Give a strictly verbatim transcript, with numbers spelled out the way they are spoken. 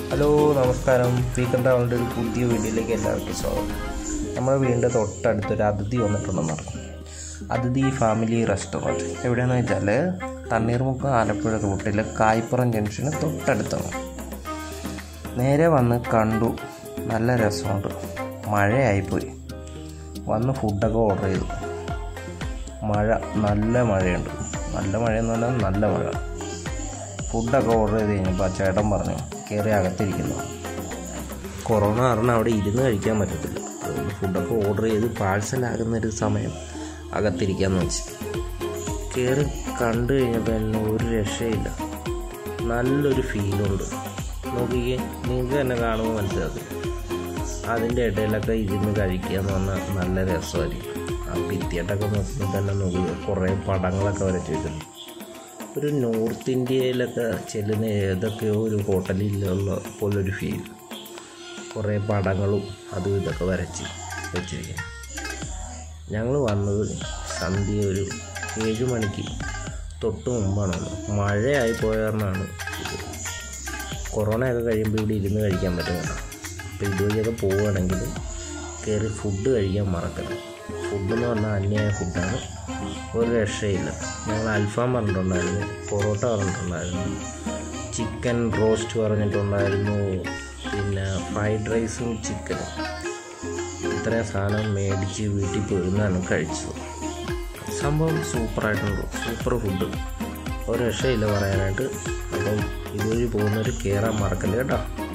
Hello നമസ്കാരം. Weekend ട്രാവലിൻ്റെ ഒരു പുതിയ വീഡിയോയിലേക്ക് എല്ലാവർക്കും സ്വാഗതം. നമ്മുടെ വീടിൻ്റെ തൊട്ടടുത്തൊരു അതിഥി വന്നിട്ടുണ്ടെന്ന് പറഞ്ഞു. അതിഥി ഫാമിലി റെസ്റ്റോറൻറ്റ് എവിടെയാണെന്ന് വെച്ചാൽ തണ്ണീർമുക്കം ആലപ്പുഴ റൂട്ടിൽ കായ്പുറം ജംഗ്ഷന് തൊട്ടടുത്താണ്. നേരെ വന്ന് കണ്ടു, നല്ല രസമുണ്ട്. മഴയായിപ്പോയി, വന്ന് ഫുഡൊക്കെ ഓർഡർ ചെയ്തു. മഴ നല്ല മഴയുണ്ട്, നല്ല മഴയെന്ന് പറഞ്ഞാൽ നല്ല മഴ. ഫുഡൊക്കെ ഓർഡർ ചെയ്ത് കഴിഞ്ഞപ്പോൾ ആ ചേട്ടൻ പറഞ്ഞു കയറി അകത്തിരിക്കുന്നു. കൊറോണ കാരണം അവിടെ ഇരുന്ന് കഴിക്കാൻ പറ്റത്തില്ല, അതുകൊണ്ട് ഫുഡൊക്കെ ഓർഡർ ചെയ്ത് പാഴ്സലാകുന്നൊരു സമയം അകത്തിരിക്കാമെന്ന് വെച്ച് കയറി കണ്ടു കഴിഞ്ഞപ്പോൾ എന്നെ ഒരു രക്ഷയില്ല. നല്ലൊരു ഫീലുണ്ട്. നോക്കിക്കേ, നിങ്ങൾക്ക് തന്നെ കാണുമ്പോൾ മനസ്സിലാക്കും. അതിൻ്റെ ഇടയിലൊക്കെ ഇരുന്ന് കഴിക്കുക എന്ന് പറഞ്ഞാൽ നല്ല രസമായിരിക്കും. ആ ഭിത്തിയായിട്ടൊക്കെ നോക്കുമ്പോൾ തന്നെ നോക്കുക, കുറേ പടങ്ങളൊക്കെ വരച്ച് വെച്ചിട്ടുണ്ട്. ഒരു നോർത്ത് ഇന്ത്യയിലൊക്കെ ചെല്ലുന്ന ഏതൊക്കെയോ ഒരു ഹോട്ടലിലുള്ള പോലൊരു ഫീൽ. കുറേ പടങ്ങളും അതും ഇതൊക്കെ വരച്ച് വെച്ചിരിക്കുന്നു. ഞങ്ങൾ വന്നത് സന്ധ്യ ഒരു ഏഴ് മണിക്ക് തൊട്ട് മുമ്പാണ്. മഴയായി പോയ കാരണമാണ്. കൊറോണയൊക്കെ കഴിയുമ്പോൾ ഇവിടെ ഇരുന്ന് കഴിക്കാൻ പറ്റുന്നില്ല. അപ്പോൾ ഇതുവഴിയൊക്കെ പോവുകയാണെങ്കിൽ കയറി ഫുഡ് കഴിക്കാൻ മറക്കരുത്. ഫുഡെന്ന് പറഞ്ഞാൽ അന്യായ ഫുഡാണ്, ഒരു രക്ഷയില്ല. ഞങ്ങൾ അൽഫാം പറഞ്ഞിട്ടുണ്ടായിരുന്നു, പൊറോട്ട പറഞ്ഞിട്ടുണ്ടായിരുന്നു, ചിക്കൻ റോസ്റ്റ് പറഞ്ഞിട്ടുണ്ടായിരുന്നു, പിന്നെ ഫ്രൈഡ് റൈസും ചിക്കനും. ഇത്രയും സാധനം മേടിച്ച് വീട്ടിൽ പോയിരുന്നാണ് കഴിച്ചത്. സംഭവം സൂപ്പറായിട്ടുണ്ട്, സൂപ്പർ ഫുഡ്, ഒരു രക്ഷയില്ല പറയാനായിട്ട്. അപ്പം ഇതുവഴി പോകുന്നവർ കയറാൻ മറക്കല്ലേ കേട്ടോ.